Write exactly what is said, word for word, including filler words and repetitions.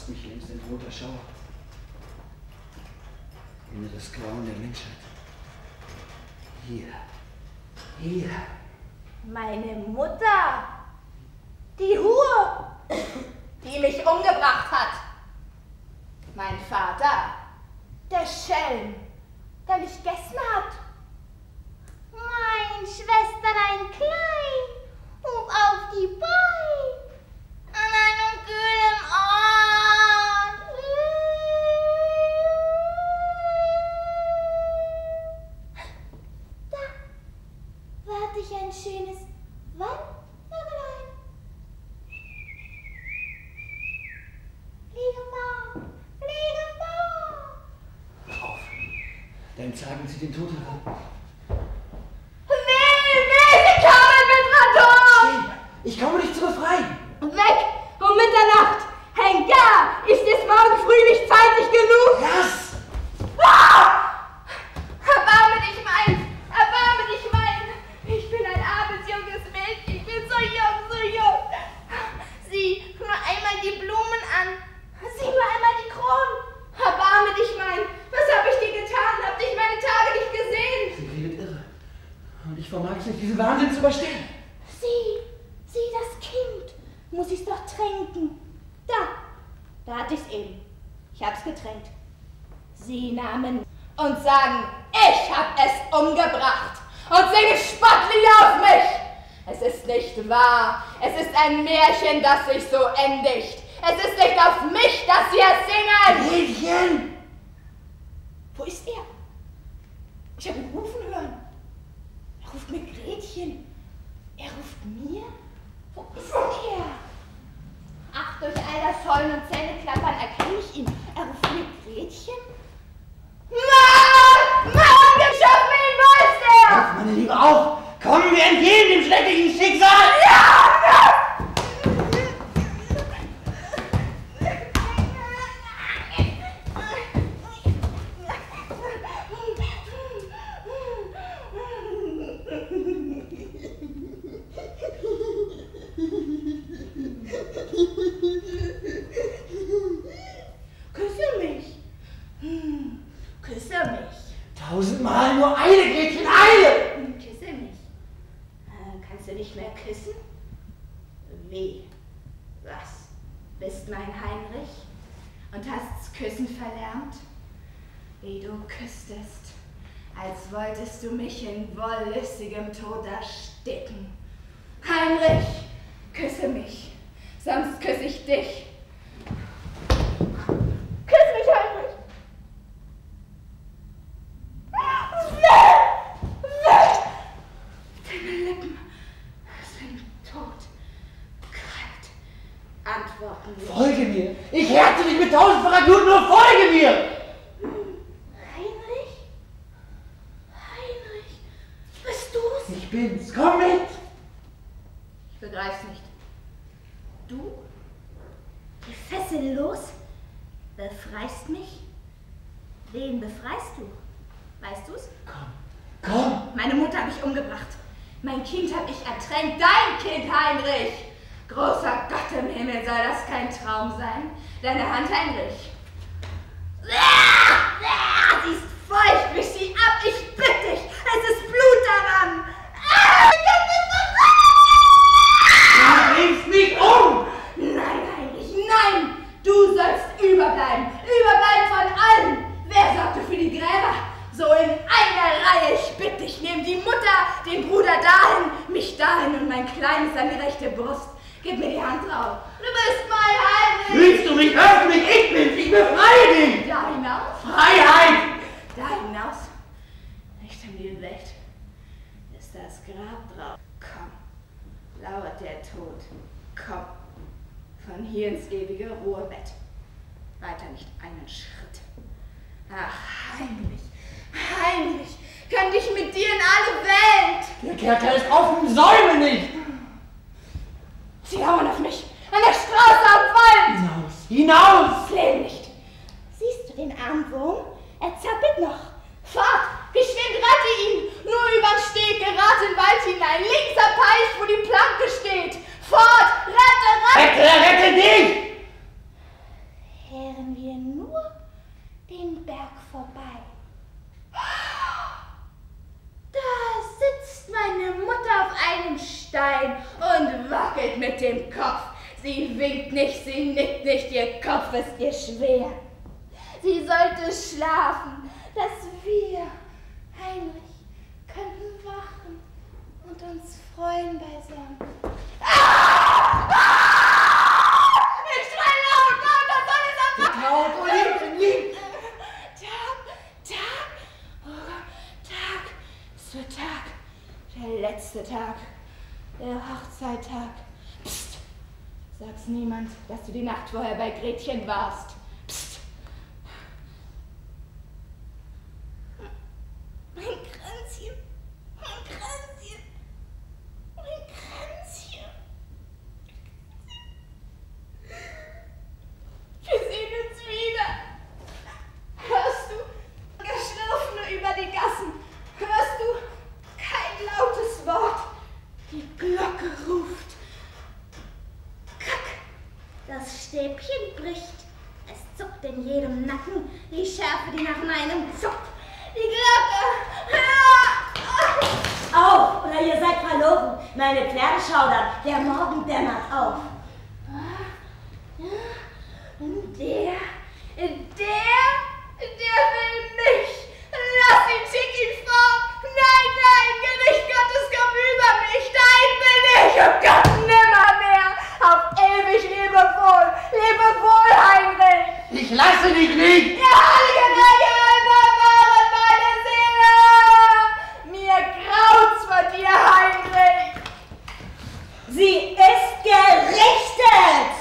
fasst mich längst ein roter Schauer. Inneres Grauen der Menschheit. Hier. Hier. Meine Mutter. Die Hure, die mich umgebracht hat. Mein Vater. Der Schelm, der mich gegessen hat. Mein Schwesterlein klein, hub auf die Beine an einem kühlen Ort. Da warte ich ein schönes Wandvögelein. Fliege vor, fliege vor. Auf, dann sagen Sie den Tod heran. Ich komme dich zu befreien. Weg um Mitternacht. Henker, ist es morgen früh nicht zeitig genug? Lass! Ah! Erbarme dich mein, erbarme dich mein. Ich bin ein armes, junges Mädchen. Ich bin so jung, so jung. Sieh nur einmal die Blumen an. Sieh nur einmal die Kronen. Erbarme dich mein. Was habe ich dir getan? Hab dich meine Tage nicht gesehen? Sie redet irre. Und ich vermag es nicht, diesen Wahnsinn zu überstehen. Sieh. Sieh, das Kind. Muss ich's doch tränken. Da, da hatte ich's eben. Ich hab's getränkt. Sie nahmen und sagen, ich hab es umgebracht und singen Spottlieder auf mich. Es ist nicht wahr. Es ist ein Märchen, das sich so endigt. Es ist nicht auf mich, dass sie es singen. Mädchen! Wo ist er? Ich hab ihn rufen hören. Er ruft mir Gretchen. Er ruft mir? Wo ist er? Ach, durch all das Heulen und Zähneklappern erkenne ich ihn. Er ruft mir Gretchen? Mann! Mann, geschafft ihn, wo ist er? Auf, meine Liebe, auf! Kommen wir entgegen dem schrecklichen Schicksal! Ja! Ja! Küsse mich. Hm, küsse mich. Tausendmal nur eine, Gretchen, eine! Hm, küsse mich. Äh, kannst du nicht mehr küssen? Wie? Was? Bist mein Heinrich und hast's Küssen verlernt? Wie du küsstest, als wolltest du mich in wollüstigem Tod ersticken. Heinrich, küsse mich, sonst küsse ich dich. Küss mich, Heinrich! Weg! Weg! Deine Lippen sind tot. Kalt. Antworten nicht. Folge mir! Ich härte dich mit tausendfacher Glut, nur folge mir! Heinrich? Heinrich? Bist du's? Ich bin's, komm mit! Ich begreif's nicht. Du? Die Fessel los? Befreist mich? Wen befreist du? Weißt du's? Komm, komm! Meine Mutter habe ich umgebracht. Mein Kind habe ich ertränkt. Dein Kind, Heinrich! Großer Gott im Himmel, soll das kein Traum sein? Deine Hand, Heinrich. Sie ist feucht, wisch sie ab, ich bitte dich. Es ist Blut daran. Du bringst mich um! Nein, Heinrich, nein! Du sollst überbleiben, überbleiben von allen! Wer sorgte für die Gräber? So in einer Reihe, ich bitte dich, nimm die Mutter, den Bruder dahin, mich dahin und mein Kleines an die rechte Brust. Gib mir die Hand drauf. Du bist mein Heinrich! Fühlst du mich? Hörst du mich? Ich bin's! Ich befreie dich! Da hinaus? Freiheit! Da hinaus? Nicht in die Welt. Ist das Grab drauf. Komm, lauert der Tod. Komm, von hier ins ewige Ruhebett. Weiter nicht einen Schritt. Ach, Heinrich, Heinrich, könnte ich mit dir in alle Welt? Der Kerker ist offen, säume nicht! Sie hauen auf mich, an der Straße am Wald! Hinaus, hinaus! Leben nicht. Siehst du den armen Wurm? Er zappelt noch. Fort, geschwind rette ihn! Nur übern Steg, gerate in den Wald hinein, links am Teich, wo die Planke steht. Fort, rette, rette! Rette, rette dich! Stein und wackelt mit dem Kopf. Sie winkt nicht, sie nickt nicht, ihr Kopf ist ihr schwer. Sie sollte schlafen, dass wir, Heinrich, könnten wachen und uns freuen beisammen. Ah! Ah! Ich schrei laut, laut, das soll es einfach. Laut, oh lieb, lieb. Tag, Tag, oh Gott, Tag, es wird Tag, der letzte Tag, der Hochzeittag. Psst, sag's niemand, dass du die Nacht vorher bei Gretchen warst. Psst. Mein Kränzchen, mein Kränzchen, mein Kränzchen. Wir sehen uns wieder. Hörst du Geschrifne über die Gassen? Hörst du kein lautes Wort? Die Glocke ruft. Kack, das Stäbchen bricht. Es zuckt in jedem Nacken, die Schärfe, die nach meinem zuckt. Die Glocke, hör! Auf, oder ihr seid verloren. Meine Pferde schaudern, der Morgen dämmert auf. Und der, der, der will mich. Lass ihn, schick ihn fort. Nein, nein, Gericht Gottes, komm über mich. Dein bin ich, oh Gott, nimmermehr. Auf ewig lebe wohl, lebe wohl, Heinrich. Ich lasse dich nicht. Der heilige Regeln bewahren meine Seele. Mir graut's vor dir, Heinrich. Sie ist gerichtet!